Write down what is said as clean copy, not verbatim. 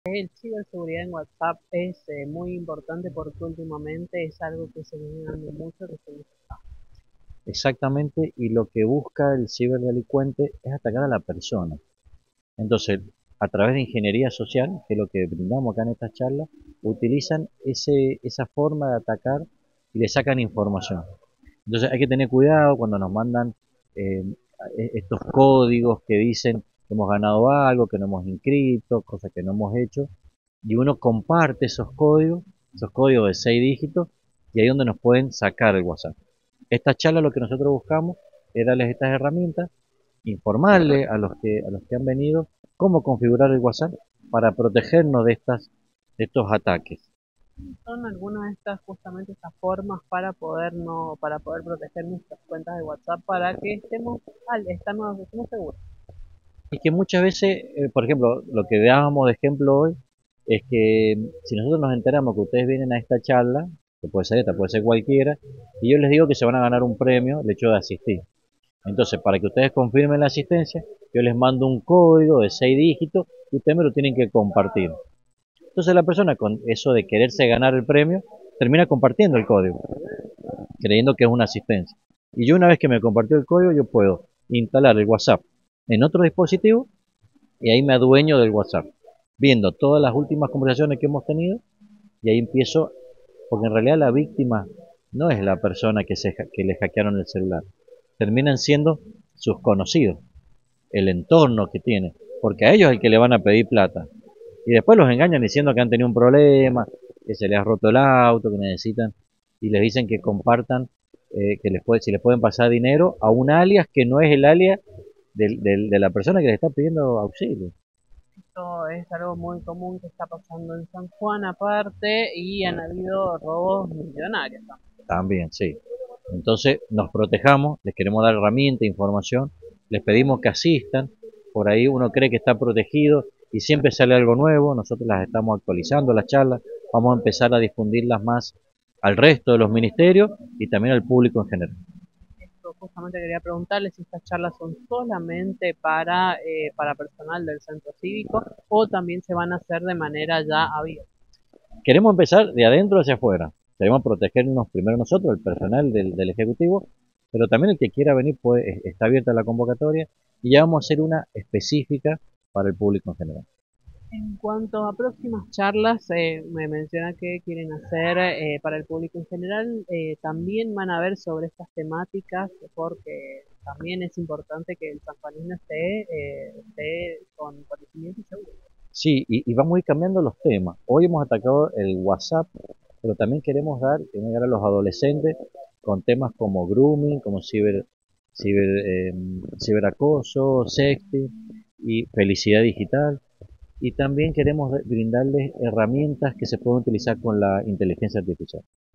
El ciberseguridad en WhatsApp es muy importante porque últimamente es algo que se viene dando mucho, que se usa. Exactamente, y lo que busca el ciberdelincuente es atacar a la persona. Entonces, a través de ingeniería social, que es lo que brindamos acá en estas charlas, utilizan esa forma de atacar y le sacan información. Entonces hay que tener cuidado cuando nos mandan eh, estos códigos que dicen que hemos ganado algo, que no hemos inscrito, cosas que no hemos hecho, y uno comparte esos códigos de 6 dígitos, y ahí es donde nos pueden sacar el WhatsApp. Esta charla lo que nosotros buscamos es darles estas herramientas, informarles a los que han venido cómo configurar el WhatsApp para protegernos de estos ataques. Son algunas de estas, justamente estas formas para poder no, para poder proteger nuestras cuentas de WhatsApp para que estemos seguros. Y que muchas veces, por ejemplo, lo que dábamos de ejemplo hoy es que si nosotros nos enteramos que ustedes vienen a esta charla, que puede ser esta, puede ser cualquiera, y yo les digo que se van a ganar un premio el hecho de asistir. Entonces, para que ustedes confirmen la asistencia, yo les mando un código de 6 dígitos y ustedes me lo tienen que compartir. Entonces la persona con eso de quererse ganar el premio termina compartiendo el código, creyendo que es una asistencia. Y yo una vez que me compartió el código, yo puedo instalar el WhatsApp en otro dispositivo y ahí me adueño del WhatsApp, viendo todas las últimas conversaciones que hemos tenido y ahí empiezo, porque en realidad la víctima no es la persona que le hackearon el celular, terminan siendo sus conocidos, el entorno que tiene, porque a ellos es el que le van a pedir plata. Y después los engañan diciendo que han tenido un problema, que se les ha roto el auto, que necesitan, y les dicen que compartan, si les pueden pasar dinero a un alias que no es el alias de la persona que les está pidiendo auxilio. Esto es algo muy común que está pasando en San Juan aparte y han habido robos millonarios también. También, sí. Entonces nos protejamos, les queremos dar herramienta, información, les pedimos que asistan, por ahí uno cree que está protegido y siempre sale algo nuevo, nosotros las estamos actualizando las charlas, vamos a empezar a difundirlas más al resto de los ministerios y también al público en general. Yo justamente quería preguntarles si estas charlas son solamente para personal del centro cívico o también se van a hacer de manera ya abierta. Queremos empezar de adentro hacia afuera, queremos protegernos primero nosotros, el personal del Ejecutivo, pero también el que quiera venir está abierta la convocatoria y ya vamos a hacer una específica para el público en general. En cuanto a próximas charlas, me menciona que quieren hacer para el público en general, también van a ver sobre estas temáticas porque también es importante que el sanjuanino esté con conocimiento y seguro. Sí, y vamos a ir cambiando los temas. Hoy hemos atacado el WhatsApp, pero también queremos llegar a los adolescentes con temas como grooming, como ciberacoso, sexting y felicidad digital. Y también queremos brindarles herramientas que se pueden utilizar con la inteligencia artificial.